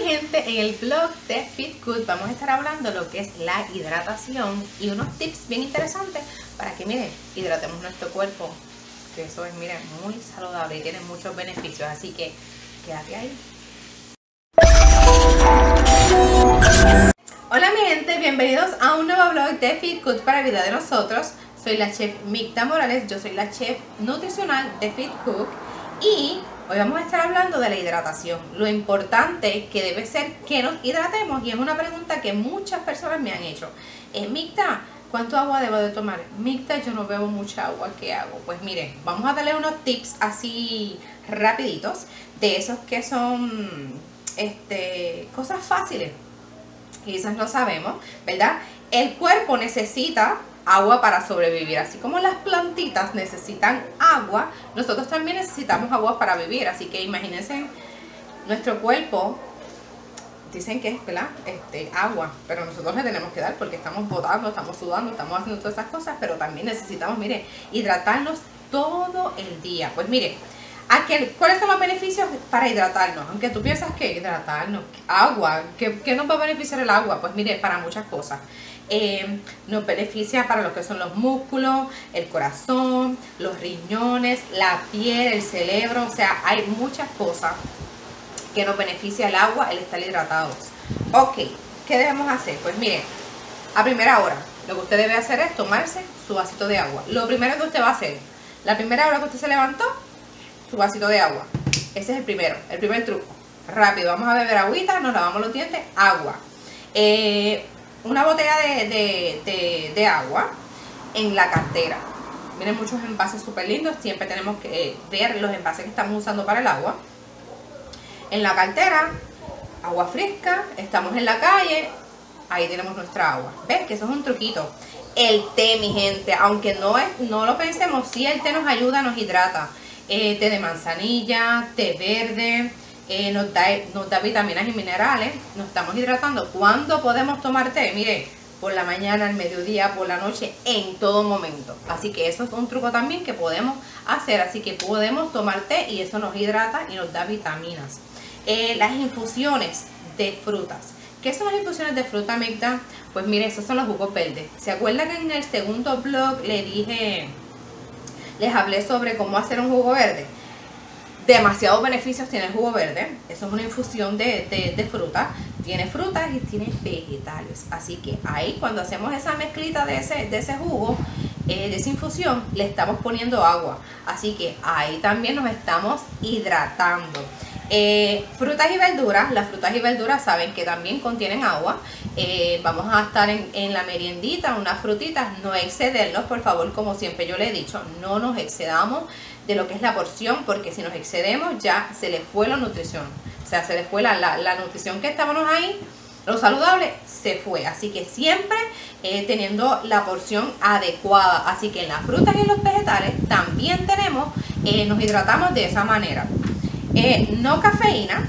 gente, en el blog de Fit Good vamos a estar hablando de lo que es la hidratación y unos tips bien interesantes para que, miren, hidratemos nuestro cuerpo, que eso es, miren, muy saludable y tiene muchos beneficios, así que quédate ahí. Hola mi gente, bienvenidos a un nuevo blog de Fit Good para vida de nosotros. Soy la chef Micta Morales, yo soy la chef nutricional de Fit Cook y hoy vamos a estar hablando de la hidratación, lo importante que debe ser que nos hidratemos, y es una pregunta que muchas personas me han hecho. Micta, ¿cuánto agua debo de tomar? Micta, yo no bebo mucha agua, ¿qué hago? Pues miren, vamos a darle unos tips así rapiditos, de esos que son cosas fáciles, quizás no sabemos, ¿verdad? El cuerpo necesita agua para sobrevivir, así como las plantitas necesitan agua, nosotros también necesitamos agua para vivir. Así que imagínense, nuestro cuerpo, dicen que es, ¿verdad? Agua, pero nosotros le tenemos que dar porque estamos botando, estamos sudando, estamos haciendo todas esas cosas, pero también necesitamos, mire, hidratarnos todo el día. Pues mire, ¿cuáles son los beneficios para hidratarnos? Aunque tú piensas que hidratarnos, agua, ¿qué nos va a beneficiar el agua? Pues mire, para muchas cosas. Nos beneficia para lo que son los músculos, el corazón, los riñones, la piel, el cerebro. O sea, hay muchas cosas que nos beneficia el agua, el estar hidratados. Ok, ¿qué debemos hacer? Pues mire, a primera hora, lo que usted debe hacer es tomarse su vasito de agua. Lo primero que usted va a hacer, la primera hora que usted se levantó, su vasito de agua. Ese es el primer truco. Rápido, vamos a beber agüita, nos lavamos los dientes, agua. Una botella de agua en la cartera. Miren, muchos envases súper lindos. Siempre tenemos que ver los envases que estamos usando para el agua. En la cartera, agua fresca. Estamos en la calle, ahí tenemos nuestra agua. ¿Ves? Que eso es un truquito. El té, mi gente, aunque no lo pensemos, sí, el té nos ayuda, nos hidrata. Té de manzanilla, té verde, nos da vitaminas y minerales, nos estamos hidratando. ¿Cuándo podemos tomar té? Mire, por la mañana, al mediodía, por la noche, en todo momento. Así que eso es un truco también que podemos hacer. Así que podemos tomar té y eso nos hidrata y nos da vitaminas. Las infusiones de frutas. ¿Qué son las infusiones de fruta, Micta? Pues mire, esos son los jugos verdes. ¿Se acuerdan que en el segundo blog les hablé sobre cómo hacer un jugo verde? Demasiados beneficios tiene el jugo verde. Eso es una infusión de fruta. Tiene frutas y tiene vegetales. Así que ahí, cuando hacemos esa mezclita de ese jugo, de esa infusión, le estamos poniendo agua. Así que ahí también nos estamos hidratando. Frutas y verduras. Las frutas y verduras saben que también contienen agua. Vamos a estar en la meriendita, unas frutitas. No excedernos, por favor, como siempre yo le he dicho. No nos excedamos de lo que es la porción, porque si nos excedemos ya se les fue la nutrición. O sea, se les fue la nutrición que estábamos ahí, lo saludable se fue. Así que siempre teniendo la porción adecuada. Así que en las frutas y en los vegetales también nos hidratamos de esa manera. No cafeína.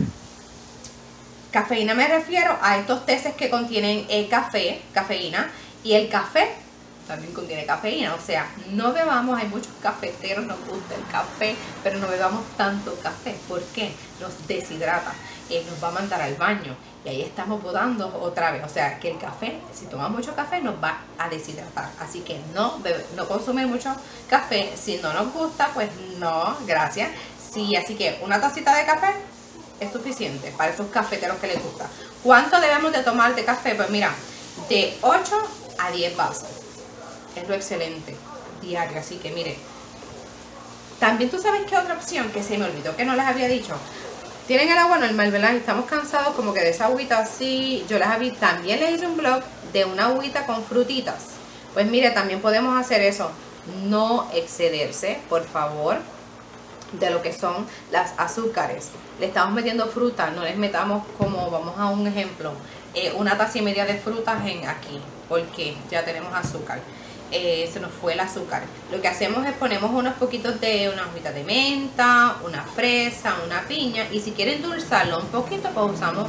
Cafeína me refiero a estos teces que contienen cafeína, y el café también contiene cafeína. O sea, no bebamos, hay muchos cafeteros, nos gusta el café, pero no bebamos tanto café. ¿Por qué? Nos deshidrata, nos va a mandar al baño y ahí estamos botando otra vez. O sea, que el café, si tomamos mucho café, nos va a deshidratar. Así que no consumir mucho café. Si no nos gusta, pues no, gracias. Sí, así que una tacita de café es suficiente para esos cafeteros que les gusta. ¿Cuánto debemos de tomar de café? Pues mira, de 8 a 10 vasos. Es lo excelente, diario. Así que mire, también tú sabes que otra opción que se me olvidó, que no les había dicho. Tienen el agua normal, ¿verdad? Y estamos cansados como que de esa agüita así. También les hice un blog de una agüita con frutitas. Pues mire, también podemos hacer eso. No excederse, por favor, de lo que son las azúcares. Le estamos metiendo fruta, no les metamos, como vamos a un ejemplo, una taza y media de frutas aquí, porque ya tenemos azúcar. Se nos fue el azúcar. Lo que hacemos es ponemos unos poquitos de una hojita de menta, una fresa, una piña, y si quieren endulzarlo un poquito, pues usamos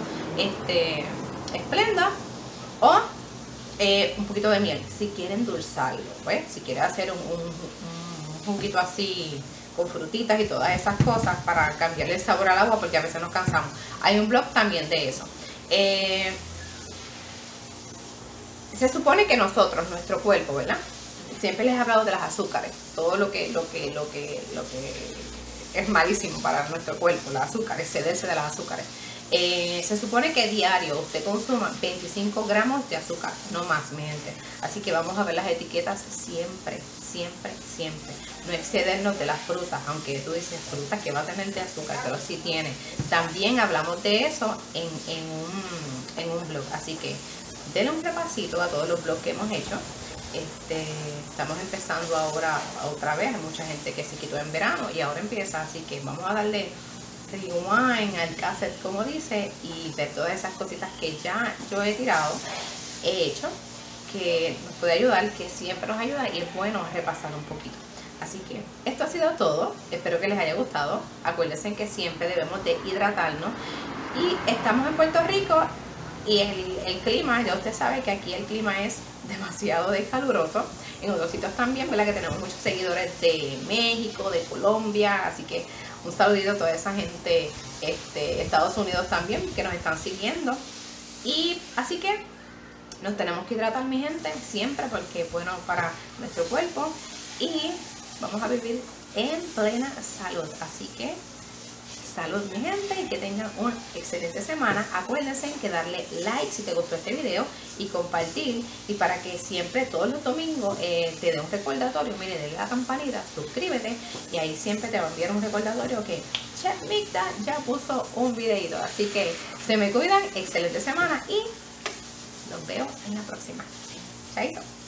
Splenda o un poquito de miel, si quieren endulzarlo, pues, si quieren hacer un juguito así con frutitas y todas esas cosas para cambiarle el sabor al agua, porque a veces nos cansamos. Hay un blog también de eso. Se supone que nosotros, nuestro cuerpo, ¿verdad? Siempre les he hablado de las azúcares, todo lo que es malísimo para nuestro cuerpo, las azúcares, excederse de las azúcares. Se supone que diario usted consuma 25 gramos de azúcar, no más, mi gente. Así que vamos a ver las etiquetas siempre, siempre, siempre. No excedernos de las frutas, aunque tú dices frutas que va a tener de azúcar, pero sí tiene. También hablamos de eso en un blog, así que denle un repasito a todos los blogs que hemos hecho. Estamos empezando ahora otra vez, hay mucha gente que se quitó en verano y ahora empieza, así que vamos a darle rewind al cassette, como dice, y ver todas esas cositas que ya yo he tirado, he hecho, que nos puede ayudar, que siempre nos ayuda y es bueno repasar un poquito. Así que esto ha sido todo, espero que les haya gustado. Acuérdense que siempre debemos de hidratarnos y estamos en Puerto Rico y el clima, ya usted sabe que aquí el clima es demasiado caluroso. En otros sitios también, ¿verdad? Que tenemos muchos seguidores de México, de Colombia, así que un saludito a toda esa gente, Estados Unidos también, que nos están siguiendo. Y así que nos tenemos que hidratar, mi gente, siempre, porque es bueno para nuestro cuerpo y vamos a vivir en plena salud. Así que salud, mi gente, y que tengan una excelente semana. Acuérdense que darle like si te gustó este video y compartir, y para que siempre todos los domingos te dé un recordatorio. Mire, denle la campanita, suscríbete y ahí siempre te va a enviar un recordatorio que Chef Micta ya puso un videito. Así que se me cuidan, excelente semana y los veo en la próxima. Chaito.